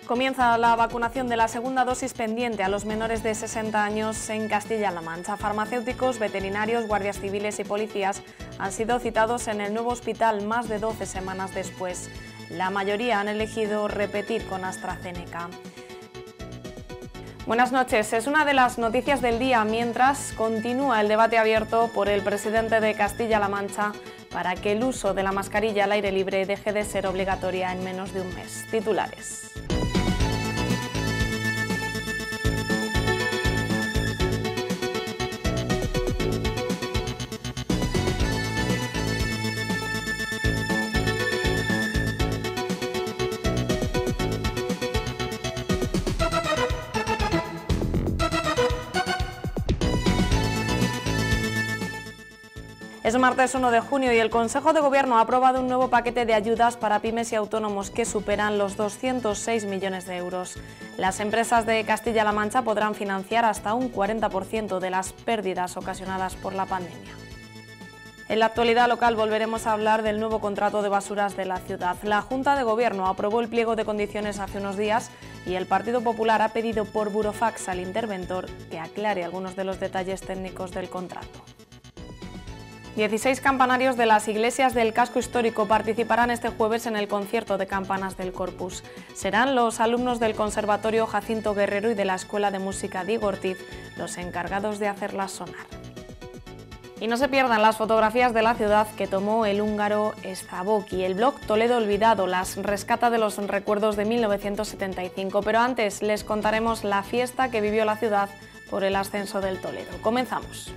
Comienza la vacunación de la segunda dosis pendiente a los menores de 60 años en Castilla-La Mancha. Farmacéuticos, veterinarios, guardias civiles y policías han sido citados en el nuevo hospital más de 12 semanas después. La mayoría han elegido repetir con AstraZeneca. Buenas noches. Es una de las noticias del día mientras continúa el debate abierto por el presidente de Castilla-La Mancha para que el uso de la mascarilla al aire libre deje de ser obligatoria en menos de un mes. Titulares. Es martes 1 de junio y el Consejo de Gobierno ha aprobado un nuevo paquete de ayudas para pymes y autónomos que superan los 206 millones de euros. Las empresas de Castilla-La Mancha podrán financiar hasta un 40% de las pérdidas ocasionadas por la pandemia. En la actualidad local volveremos a hablar del nuevo contrato de basuras de la ciudad. La Junta de Gobierno aprobó el pliego de condiciones hace unos días y el Partido Popular ha pedido por burofax al interventor que aclare algunos de los detalles técnicos del contrato. 16 campanarios de las iglesias del casco histórico participarán este jueves en el concierto de campanas del Corpus. Serán los alumnos del Conservatorio Jacinto Guerrero y de la Escuela de Música Diego Ortiz los encargados de hacerlas sonar. Y no se pierdan las fotografías de la ciudad que tomó el húngaro Szabóki. El blog Toledo Olvidado las rescata de los recuerdos de 1975, pero antes les contaremos la fiesta que vivió la ciudad por el ascenso del Toledo. Comenzamos.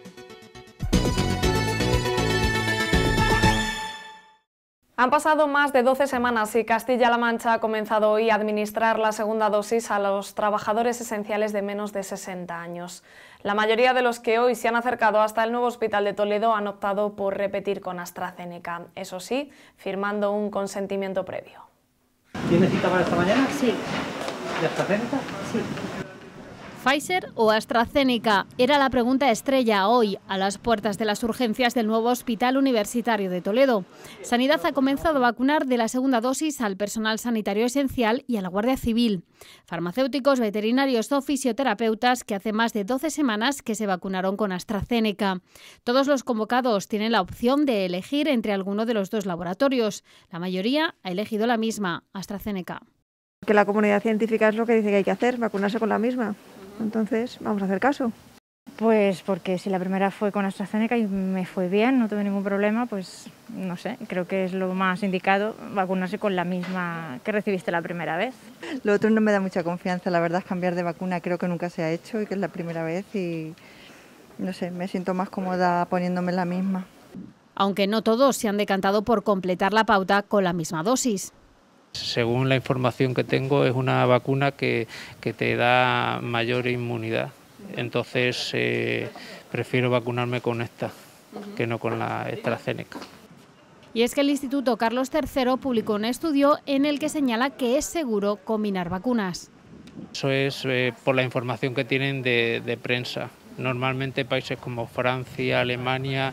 Han pasado más de 12 semanas y Castilla-La Mancha ha comenzado hoy a administrar la segunda dosis a los trabajadores esenciales de menos de 60 años. La mayoría de los que hoy se han acercado hasta el nuevo hospital de Toledo han optado por repetir con AstraZeneca, eso sí, firmando un consentimiento previo. ¿Tienes cita para esta mañana? Sí. ¿De AstraZeneca? Sí. ¿Pfizer o AstraZeneca? Era la pregunta estrella hoy, a las puertas de las urgencias del nuevo Hospital Universitario de Toledo. Sanidad ha comenzado a vacunar de la segunda dosis al personal sanitario esencial y a la Guardia Civil. Farmacéuticos, veterinarios o fisioterapeutas que hace más de 12 semanas que se vacunaron con AstraZeneca. Todos los convocados tienen la opción de elegir entre alguno de los dos laboratorios. La mayoría ha elegido la misma, AstraZeneca. Que la comunidad científica es lo que dice que hay que hacer, vacunarse con la misma. Entonces, vamos a hacer caso. Pues porque si la primera fue con AstraZeneca y me fue bien, no tuve ningún problema, pues no sé, creo que es lo más indicado vacunarse con la misma que recibiste la primera vez. Lo otro no me da mucha confianza, la verdad, cambiar de vacuna creo que nunca se ha hecho y que es la primera vez y no sé, me siento más cómoda poniéndome la misma. Aunque no todos se han decantado por completar la pauta con la misma dosis. Según la información que tengo, es una vacuna que te da mayor inmunidad. Entonces, prefiero vacunarme con esta que no con la AstraZeneca. Y es que el Instituto Carlos III publicó un estudio en el que señala que es seguro combinar vacunas. Eso es por la información que tienen de prensa. Normalmente países como Francia, Alemania,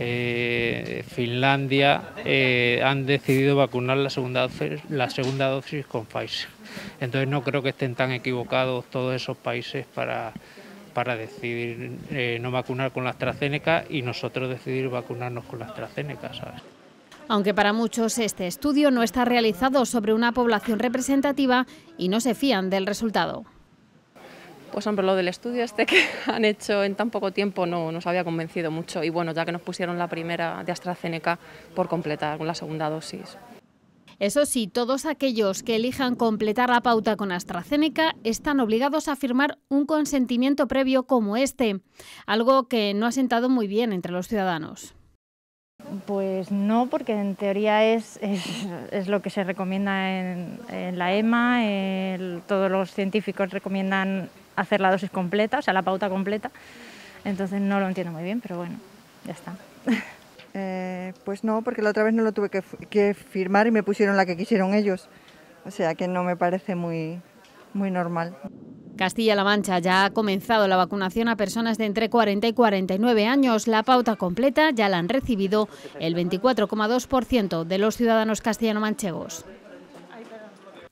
Finlandia han decidido vacunar la segunda dosis con Pfizer. Entonces no creo que estén tan equivocados todos esos países para decidir no vacunar con la AstraZeneca y nosotros decidir vacunarnos con la AstraZeneca, ¿sabes? Aunque para muchos este estudio no está realizado sobre una población representativa y no se fían del resultado. Pues hombre, lo del estudio este que han hecho en tan poco tiempo no nos había convencido mucho y bueno, ya que nos pusieron la primera de AstraZeneca por completar con la segunda dosis. Eso sí, todos aquellos que elijan completar la pauta con AstraZeneca están obligados a firmar un consentimiento previo como este, algo que no ha sentado muy bien entre los ciudadanos. Pues no, porque en teoría es lo que se recomienda en la EMA, todos los científicos recomiendan hacer la dosis completa, o sea, la pauta completa, entonces no lo entiendo muy bien, pero bueno, ya está. Pues no, porque la otra vez no lo tuve que firmar y me pusieron la que quisieron ellos, o sea que no me parece muy normal. Castilla-La Mancha ya ha comenzado la vacunación a personas de entre 40 y 49 años. La pauta completa ya la han recibido el 24,2% de los ciudadanos castellano-manchegos.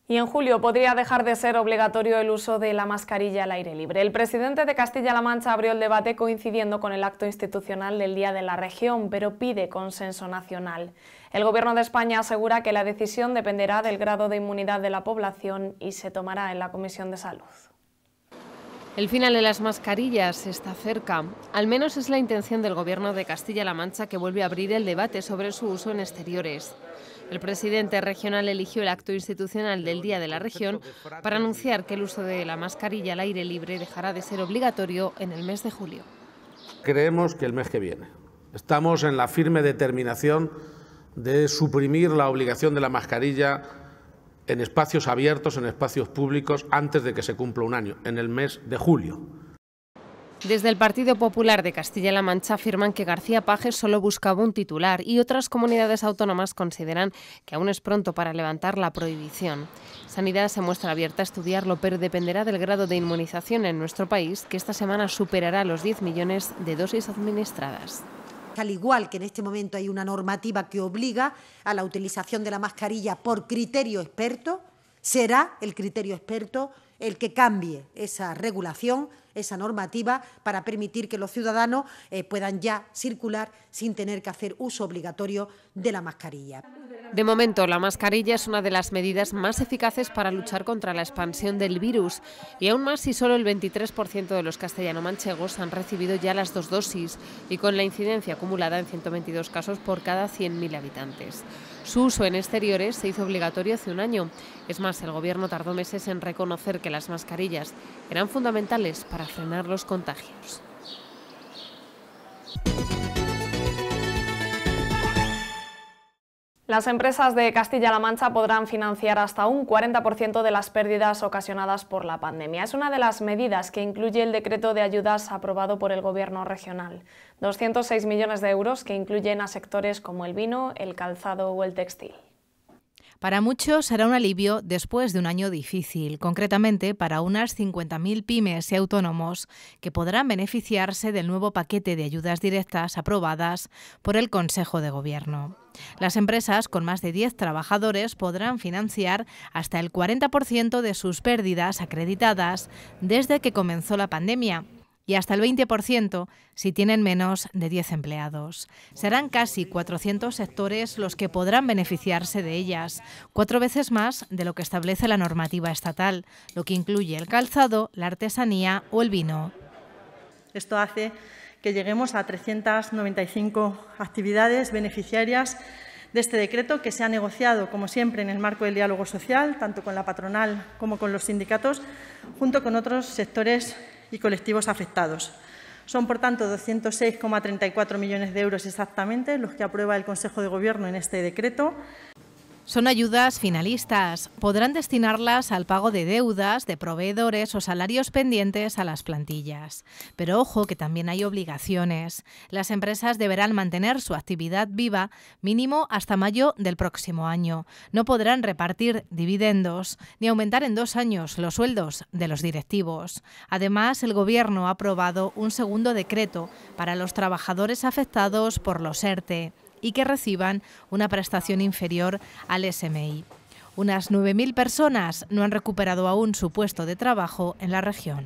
Y en julio podría dejar de ser obligatorio el uso de la mascarilla al aire libre. El presidente de Castilla-La Mancha abrió el debate coincidiendo con el acto institucional del Día de la Región, pero pide consenso nacional. El Gobierno de España asegura que la decisión dependerá del grado de inmunidad de la población y se tomará en la Comisión de Salud. El final de las mascarillas está cerca. Al menos es la intención del Gobierno de Castilla-La Mancha, que vuelve a abrir el debate sobre su uso en exteriores. El presidente regional eligió el acto institucional del Día de la Región para anunciar que el uso de la mascarilla al aire libre dejará de ser obligatorio en el mes de julio. Creemos que el mes que viene. Estamos en la firme determinación de suprimir la obligación de la mascarilla en espacios abiertos, en espacios públicos, antes de que se cumpla un año, en el mes de julio. Desde el Partido Popular de Castilla-La Mancha afirman que García Paje solo buscaba un titular y otras comunidades autónomas consideran que aún es pronto para levantar la prohibición. Sanidad se muestra abierta a estudiarlo, pero dependerá del grado de inmunización en nuestro país, que esta semana superará los 10 millones de dosis administradas. Al igual que en este momento hay una normativa que obliga a la utilización de la mascarilla por criterio experto, será el criterio experto el que cambie esa regulación, esa normativa, para permitir que los ciudadanos puedan ya circular sin tener que hacer uso obligatorio de la mascarilla. De momento, la mascarilla es una de las medidas más eficaces para luchar contra la expansión del virus, y aún más si solo el 23% de los castellano-manchegos han recibido ya las 2 dosis, y con la incidencia acumulada en 122 casos por cada 100.000 habitantes. Su uso en exteriores se hizo obligatorio hace un año. Es más, el Gobierno tardó meses en reconocer que las mascarillas eran fundamentales para frenar los contagios. Las empresas de Castilla-La Mancha podrán financiar hasta un 40% de las pérdidas ocasionadas por la pandemia. Es una de las medidas que incluye el decreto de ayudas aprobado por el Gobierno regional. 206 millones de euros que incluyen a sectores como el vino, el calzado o el textil. Para muchos será un alivio después de un año difícil, concretamente para unas 50.000 pymes y autónomos que podrán beneficiarse del nuevo paquete de ayudas directas aprobadas por el Consejo de Gobierno. Las empresas con más de 10 trabajadores podrán financiar hasta el 40% de sus pérdidas acreditadas desde que comenzó la pandemia, y hasta el 20% si tienen menos de 10 empleados. Serán casi 400 sectores los que podrán beneficiarse de ellas, 4 veces más de lo que establece la normativa estatal, lo que incluye el calzado, la artesanía o el vino. Esto hace que lleguemos a 395 actividades beneficiarias de este decreto, que se ha negociado, como siempre, en el marco del diálogo social, tanto con la patronal como con los sindicatos, junto con otros sectores y colectivos afectados. Son, por tanto, 206,34 millones de euros exactamente los que aprueba el Consejo de Gobierno en este decreto. Son ayudas finalistas. Podrán destinarlas al pago de deudas, de proveedores o salarios pendientes a las plantillas. Pero ojo, que también hay obligaciones. Las empresas deberán mantener su actividad viva mínimo hasta mayo del próximo año. No podrán repartir dividendos ni aumentar en 2 años los sueldos de los directivos. Además, el Gobierno ha aprobado un segundo decreto para los trabajadores afectados por los ERTE y que reciban una prestación inferior al SMI. Unas 9.000 personas no han recuperado aún su puesto de trabajo en la región.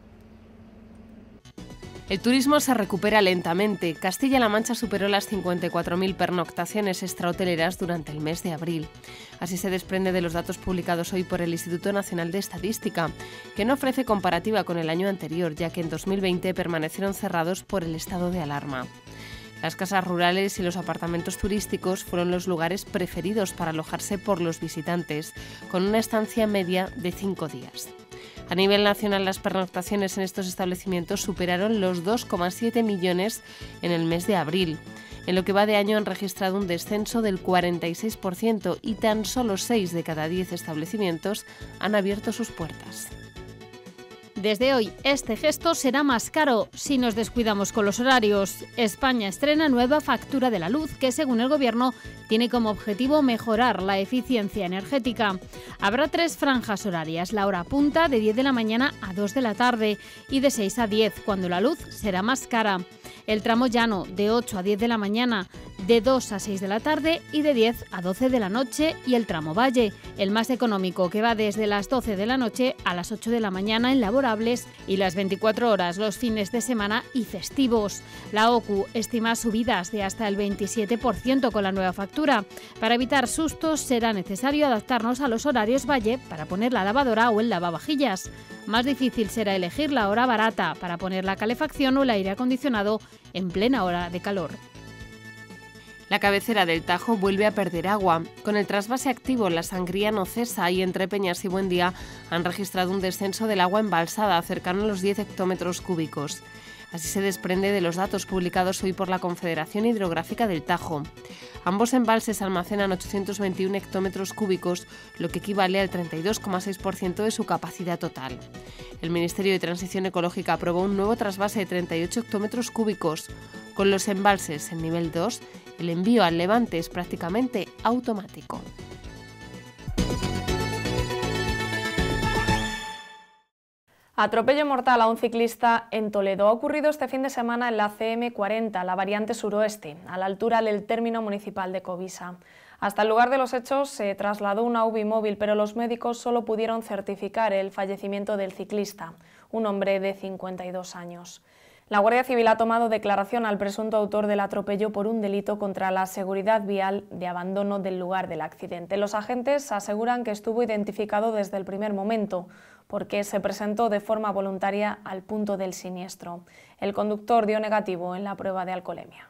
El turismo se recupera lentamente. Castilla-La Mancha superó las 54.000 pernoctaciones extrahoteleras durante el mes de abril. Así se desprende de los datos publicados hoy por el Instituto Nacional de Estadística, que no ofrece comparativa con el año anterior, ya que en 2020 permanecieron cerrados por el estado de alarma. Las casas rurales y los apartamentos turísticos fueron los lugares preferidos para alojarse por los visitantes, con una estancia media de 5 días. A nivel nacional, las pernoctaciones en estos establecimientos superaron los 2,7 millones en el mes de abril. En lo que va de año han registrado un descenso del 46% y tan solo 6 de cada 10 establecimientos han abierto sus puertas. Desde hoy, este gesto será más caro si nos descuidamos con los horarios. España estrena nueva factura de la luz que, según el Gobierno, tiene como objetivo mejorar la eficiencia energética. Habrá 3 franjas horarias, la hora punta de 10 de la mañana a 2 de la tarde y de 6 a 10, cuando la luz será más cara. El tramo llano de 8 a 10 de la mañana, de 2 a 6 de la tarde y de 10 a 12 de la noche, y el tramo Valle, el más económico, que va desde las 12 de la noche a las 8 de la mañana en laborables y las 24 horas los fines de semana y festivos. La OCU estima subidas de hasta el 27% con la nueva factura. Para evitar sustos será necesario adaptarnos a los horarios Valle para poner la lavadora o el lavavajillas. Más difícil será elegir la hora barata para poner la calefacción o el aire acondicionado en plena hora de calor. La cabecera del Tajo vuelve a perder agua. Con el trasvase activo, la Sangría no cesa y entre Peñas y Buendía han registrado un descenso del agua embalsada cercano a los 10 hectómetros cúbicos. Así se desprende de los datos publicados hoy por la Confederación Hidrográfica del Tajo. Ambos embalses almacenan 821 hectómetros cúbicos, lo que equivale al 32,6% de su capacidad total. El Ministerio de Transición Ecológica aprobó un nuevo trasvase de 38 hectómetros cúbicos. Con los embalses en nivel 2, el envío al levante es prácticamente automático. Atropello mortal a un ciclista en Toledo. Ha ocurrido este fin de semana en la CM40, la variante suroeste, a la altura del término municipal de Covisa. Hasta el lugar de los hechos se trasladó una UBI móvil, pero los médicos solo pudieron certificar el fallecimiento del ciclista, un hombre de 52 años. La Guardia Civil ha tomado declaración al presunto autor del atropello por un delito contra la seguridad vial de abandono del lugar del accidente. Los agentes aseguran que estuvo identificado desde el primer momento, porque se presentó de forma voluntaria al punto del siniestro. El conductor dio negativo en la prueba de alcoholemia.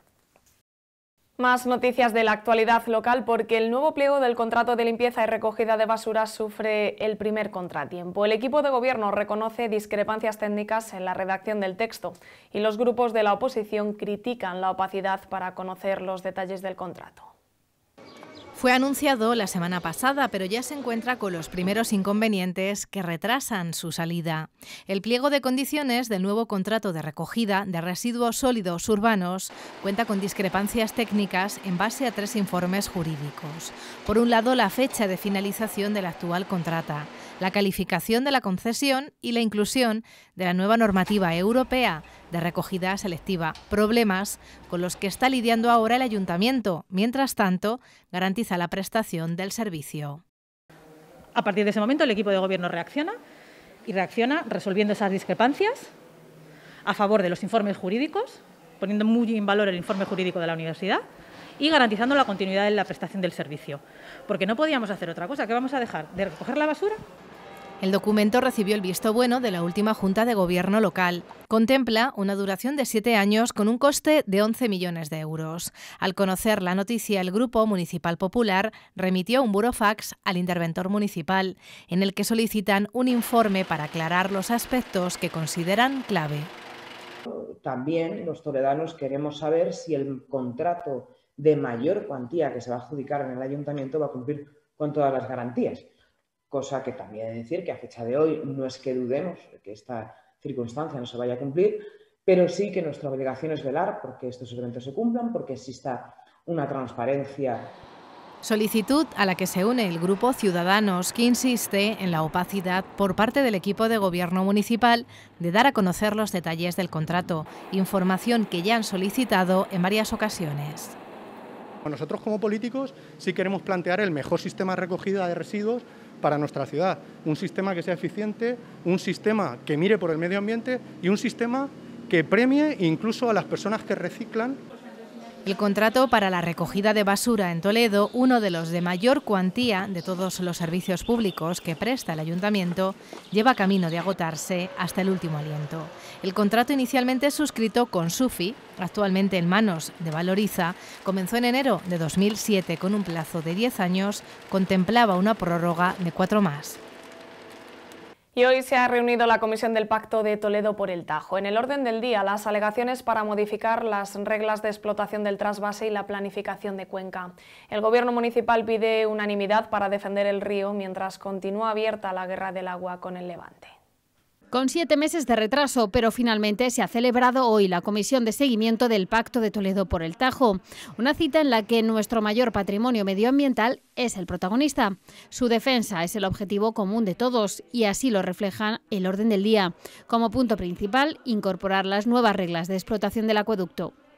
Más noticias de la actualidad local, porque el nuevo pliego del contrato de limpieza y recogida de basura sufre el primer contratiempo. El equipo de gobierno reconoce discrepancias técnicas en la redacción del texto y los grupos de la oposición critican la opacidad para conocer los detalles del contrato. Fue anunciado la semana pasada, pero ya se encuentra con los primeros inconvenientes que retrasan su salida. El pliego de condiciones del nuevo contrato de recogida de residuos sólidos urbanos cuenta con discrepancias técnicas en base a 3 informes jurídicos. Por un lado, la fecha de finalización de la actual contrata, la calificación de la concesión y la inclusión de la nueva normativa europea de recogida selectiva, problemas con los que está lidiando ahora el ayuntamiento. Mientras tanto, garantiza la prestación del servicio. A partir de ese momento, el equipo de gobierno reacciona resolviendo esas discrepancias a favor de los informes jurídicos, poniendo muy en valor el informe jurídico de la universidad y garantizando la continuidad de la prestación del servicio. Porque no podíamos hacer otra cosa. ¿Qué vamos a dejar? ¿De recoger la basura? El documento recibió el visto bueno de la última Junta de Gobierno local. Contempla una duración de 7 años con un coste de 11 millones de euros. Al conocer la noticia, el Grupo Municipal Popular remitió un burofax al interventor municipal, en el que solicitan un informe para aclarar los aspectos que consideran clave. También los toledanos queremos saber si el contrato de mayor cuantía que se va a adjudicar en el ayuntamiento va a cumplir con todas las garantías. Cosa que también he de decir que a fecha de hoy no es que dudemos de que esta circunstancia no se vaya a cumplir, pero sí que nuestra obligación es velar porque estos eventos se cumplan, porque exista una transparencia. Solicitud a la que se une el Grupo Ciudadanos, que insiste en la opacidad por parte del equipo de gobierno municipal de dar a conocer los detalles del contrato, información que ya han solicitado en varias ocasiones. Nosotros como políticos sí queremos plantear el mejor sistema de recogida de residuos para nuestra ciudad, un sistema que sea eficiente, un sistema que mire por el medio ambiente y un sistema que premie incluso a las personas que reciclan. El contrato para la recogida de basura en Toledo, uno de los de mayor cuantía de todos los servicios públicos que presta el ayuntamiento, lleva camino de agotarse hasta el último aliento. El contrato inicialmente suscrito con SUFI, actualmente en manos de Valoriza, comenzó en enero de 2007 con un plazo de 10 años, contemplaba una prórroga de 4 más. Y hoy se ha reunido la Comisión del Pacto de Toledo por el Tajo. En el orden del día, las alegaciones para modificar las reglas de explotación del trasvase y la planificación de cuenca. El Gobierno municipal pide unanimidad para defender el río mientras continúa abierta la guerra del agua con el Levante. Con 7 meses de retraso, pero finalmente se ha celebrado hoy la Comisión de Seguimiento del Pacto de Toledo por el Tajo, una cita en la que nuestro mayor patrimonio medioambiental es el protagonista. Su defensa es el objetivo común de todos y así lo refleja el orden del día. Como punto principal, incorporar las nuevas reglas de explotación del acueducto.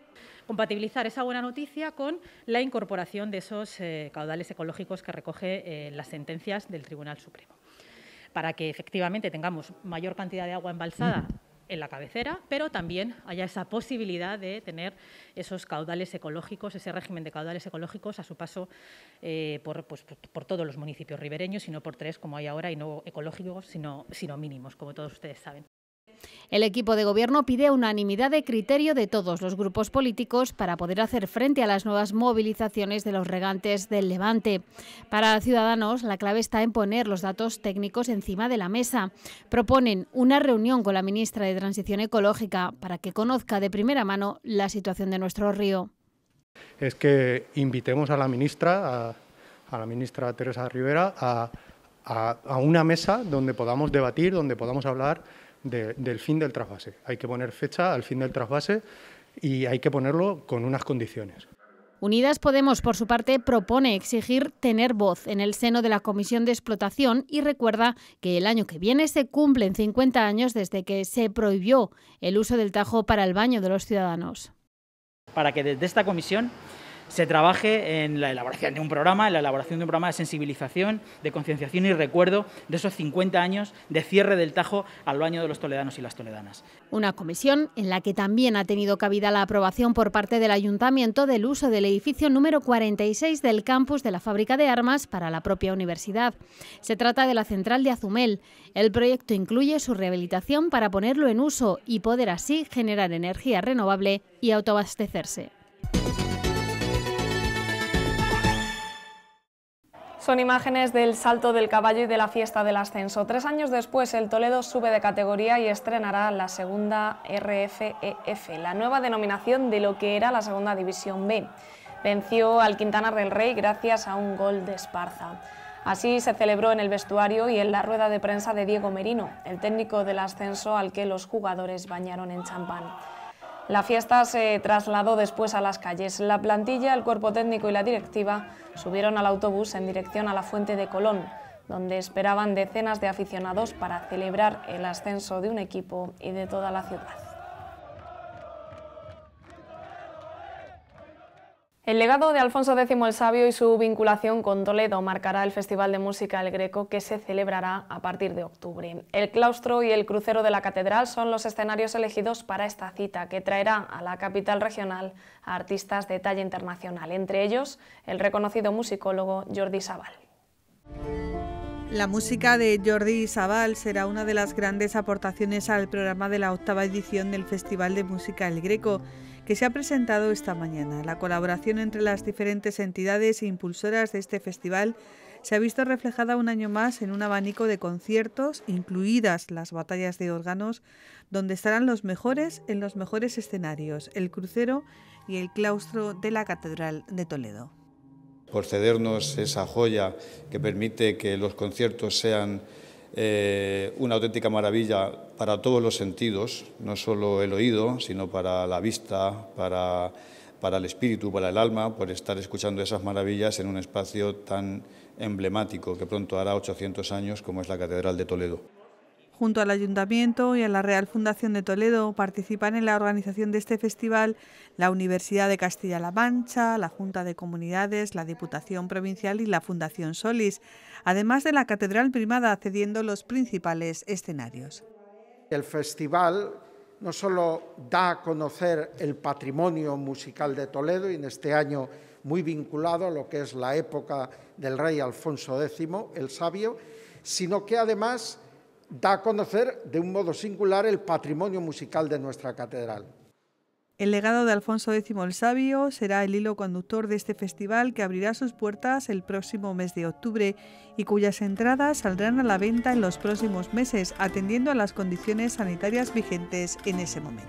compatibilizar esa buena noticia con la incorporación de esos caudales ecológicos que recoge las sentencias del Tribunal Supremo, para que efectivamente tengamos mayor cantidad de agua embalsada en la cabecera, pero también haya esa posibilidad de tener esos caudales ecológicos, ese régimen de caudales ecológicos a su paso por todos los municipios ribereños, y no por 3 como hay ahora, y no ecológicos, sino mínimos, como todos ustedes saben. El equipo de gobierno pide unanimidad de criterio de todos los grupos políticos para poder hacer frente a las nuevas movilizaciones de los regantes del Levante. Para Ciudadanos, la clave está en poner los datos técnicos encima de la mesa. Proponen una reunión con la ministra de Transición Ecológica para que conozca de primera mano la situación de nuestro río. Es que invitemos a la ministra Teresa Rivera, a una mesa donde podamos debatir, donde podamos hablar del fin del trasvase. Hay que poner fecha al fin del trasvase y hay que ponerlo con unas condiciones. Unidas Podemos, por su parte, propone exigir tener voz en el seno de la Comisión de Explotación y recuerda que el año que viene se cumplen 50 años desde que se prohibió el uso del Tajo para el baño de los ciudadanos. Para que desde esta comisión se trabaje en la elaboración de un programa, de sensibilización, de concienciación y recuerdo de esos 50 años de cierre del Tajo al baño de los toledanos y las toledanas. Una comisión en la que también ha tenido cabida la aprobación por parte del Ayuntamiento del uso del edificio número 46 del campus de la fábrica de armas para la propia universidad. Se trata de la central de Azumel. El proyecto incluye su rehabilitación para ponerlo en uso y poder así generar energía renovable y autoabastecerse. Son imágenes del Salto del Caballo y de la Fiesta del Ascenso. 3 años después, el Toledo sube de categoría y estrenará la segunda RFEF, la nueva denominación de lo que era la segunda División B. Venció al Quintanar del Rey gracias a un gol de Esparza. Así se celebró en el vestuario y en la rueda de prensa de Diego Merino, el técnico del ascenso al que los jugadores bañaron en champán. La fiesta se trasladó después a las calles. La plantilla, el cuerpo técnico y la directiva subieron al autobús en dirección a la Fuente de Colón, donde esperaban decenas de aficionados para celebrar el ascenso de un equipo y de toda la ciudad. El legado de Alfonso X el Sabio y su vinculación con Toledo marcará el Festival de Música El Greco, que se celebrará a partir de octubre. El claustro y el crucero de la catedral son los escenarios elegidos para esta cita, que traerá a la capital regional a artistas de talla internacional, entre ellos el reconocido musicólogo Jordi Sabal. La música de Jordi Sabal será una de las grandes aportaciones al programa de la 8ª edición del Festival de Música El Greco, que se ha presentado esta mañana. La colaboración entre las diferentes entidades e impulsoras de este festival se ha visto reflejada un año más en un abanico de conciertos, incluidas las batallas de órganos, donde estarán los mejores en los mejores escenarios, el crucero y el claustro de la Catedral de Toledo. Por cedernos esa joya que permite que los conciertos sean una auténtica maravilla para todos los sentidos, no solo el oído, sino para la vista, para el espíritu, para el alma, por estar escuchando esas maravillas en un espacio tan emblemático que pronto hará 800 años como es la Catedral de Toledo. Junto al Ayuntamiento y a la Real Fundación de Toledo participan en la organización de este festival la Universidad de Castilla-La Mancha, la Junta de Comunidades, la Diputación Provincial y la Fundación Solis, además de la Catedral Primada, cediendo los principales escenarios. El festival no solo da a conocer el patrimonio musical de Toledo, y en este año muy vinculado a lo que es la época del rey Alfonso X el Sabio, sino que además da a conocer de un modo singular el patrimonio musical de nuestra catedral. El legado de Alfonso X el Sabio será el hilo conductor de este festival, que abrirá sus puertas el próximo mes de octubre y cuyas entradas saldrán a la venta en los próximos meses, atendiendo a las condiciones sanitarias vigentes en ese momento.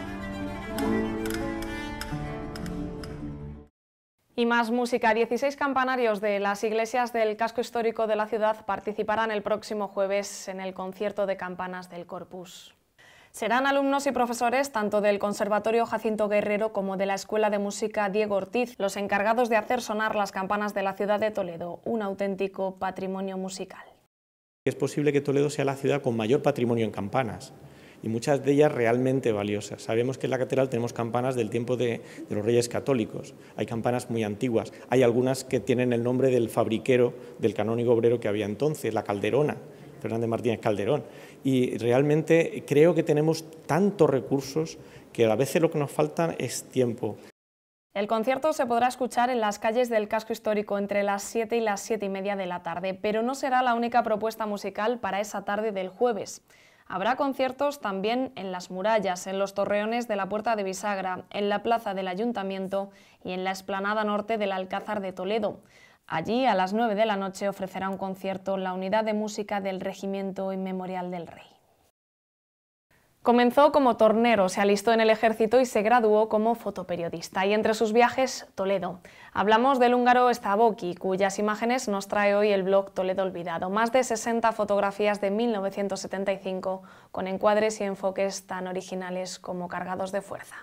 Y más música. 16 campanarios de las iglesias del casco histórico de la ciudad participarán el próximo jueves en el concierto de campanas del Corpus. Serán alumnos y profesores tanto del Conservatorio Jacinto Guerrero como de la Escuela de Música Diego Ortiz los encargados de hacer sonar las campanas de la ciudad de Toledo, un auténtico patrimonio musical. Es posible que Toledo sea la ciudad con mayor patrimonio en campanas. y muchas de ellas realmente valiosas. Sabemos que en la catedral tenemos campanas del tiempo de los Reyes Católicos, hay campanas muy antiguas, hay algunas que tienen el nombre del fabriquero, del canónigo obrero que había entonces, la Calderona, Fernández Martínez Calderón, y realmente creo que tenemos tantos recursos que a veces lo que nos falta es tiempo. El concierto se podrá escuchar en las calles del casco histórico entre las 7 y las 7 y media de la tarde, pero no será la única propuesta musical para esa tarde del jueves. Habrá conciertos también en las murallas, en los torreones de la Puerta de Bisagra, en la plaza del Ayuntamiento y en la explanada norte del Alcázar de Toledo. Allí, a las 9 de la noche, ofrecerá un concierto la Unidad de Música del Regimiento Inmemorial del Rey. Comenzó como tornero, se alistó en el ejército y se graduó como fotoperiodista. Y entre sus viajes, Toledo. Hablamos del húngaro Szabóki, cuyas imágenes nos trae hoy el blog Toledo Olvidado. Más de 60 fotografías de 1975, con encuadres y enfoques tan originales como cargados de fuerza.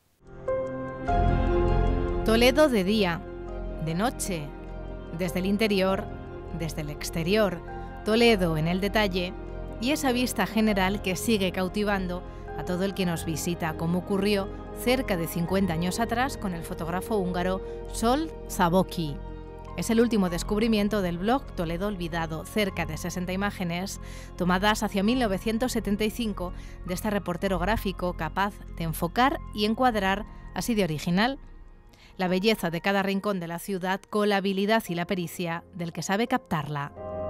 Toledo de día, de noche, desde el interior, desde el exterior. Toledo en el detalle y esa vista general que sigue cautivando a todo el que nos visita, como ocurrió cerca de 50 años atrás con el fotógrafo húngaro Zsolt Szabóki. Es el último descubrimiento del blog Toledo Olvidado, cerca de 60 imágenes tomadas hacia 1975 de este reportero gráfico capaz de enfocar y encuadrar así de original la belleza de cada rincón de la ciudad con la habilidad y la pericia del que sabe captarla.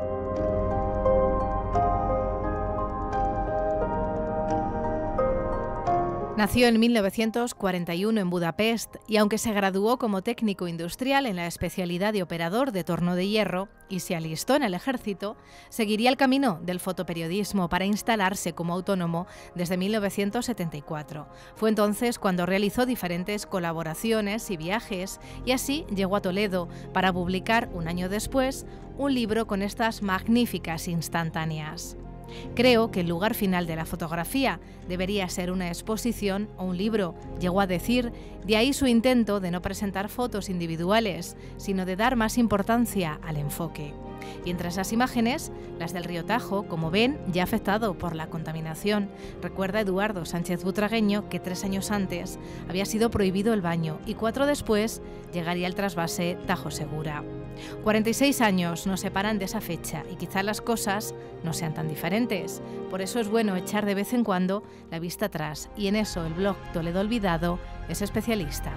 Nació en 1941 en Budapest y aunque se graduó como técnico industrial en la especialidad de operador de torno de hierro y se alistó en el ejército, seguiría el camino del fotoperiodismo para instalarse como autónomo desde 1974. Fue entonces cuando realizó diferentes colaboraciones y viajes y así llegó a Toledo para publicar un año después un libro con estas magníficas instantáneas. Creo que el lugar final de la fotografía debería ser una exposición o un libro, llegó a decir, de ahí su intento de no presentar fotos individuales, sino de dar más importancia al enfoque. Y entre esas imágenes, las del río Tajo, como ven, ya afectado por la contaminación. Recuerda Eduardo Sánchez Butragueño que 3 años antes había sido prohibido el baño y 4 después llegaría el trasvase Tajo Segura. 46 años nos separan de esa fecha y quizá las cosas no sean tan diferentes. Por eso es bueno echar de vez en cuando la vista atrás y en eso el blog Toledo Olvidado es especialista.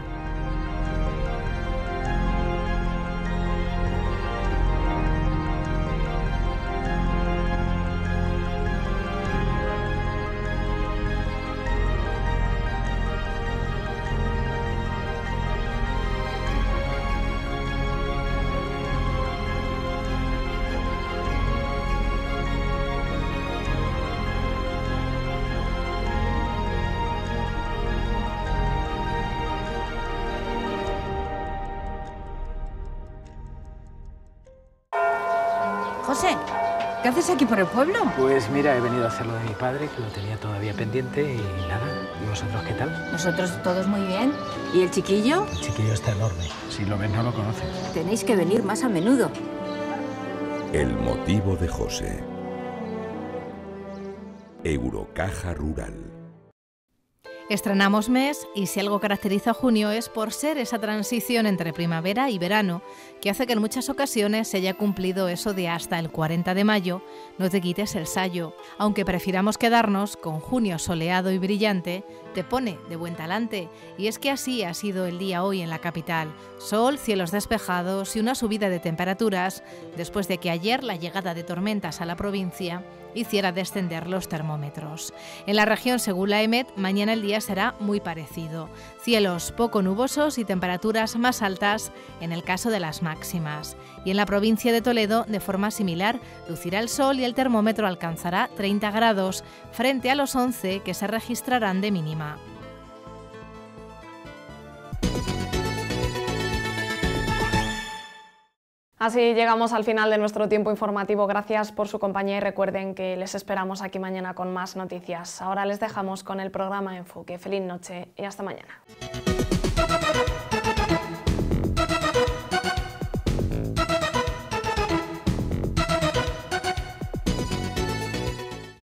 José, ¿qué haces aquí por el pueblo? Pues mira, he venido a hacer lo de mi padre, que lo tenía todavía pendiente y nada. ¿Y vosotros qué tal? Nosotros todos muy bien. ¿Y el chiquillo? El chiquillo está enorme. Si lo ves no lo conoces. Tenéis que venir más a menudo. El motivo de José. Eurocaja Rural. Estrenamos mes y si algo caracteriza a junio es por ser esa transición entre primavera y verano que hace que en muchas ocasiones se haya cumplido eso de hasta el 40 de mayo, no te quites el sayo. Aunque prefiramos quedarnos con junio soleado y brillante, te pone de buen talante. Y es que así ha sido el día hoy en la capital. Sol, cielos despejados y una subida de temperaturas después de que ayer la llegada de tormentas a la provincia hiciera descender los termómetros. En la región, según la EMET, mañana el día será muy parecido. Cielos poco nubosos y temperaturas más altas en el caso de las máximas. Y en la provincia de Toledo, de forma similar, lucirá el sol y el termómetro alcanzará 30 grados, frente a los 11 que se registrarán de mínima. Así llegamos al final de nuestro tiempo informativo. Gracias por su compañía y recuerden que les esperamos aquí mañana con más noticias. Ahora les dejamos con el programa Enfoque. Feliz noche y hasta mañana.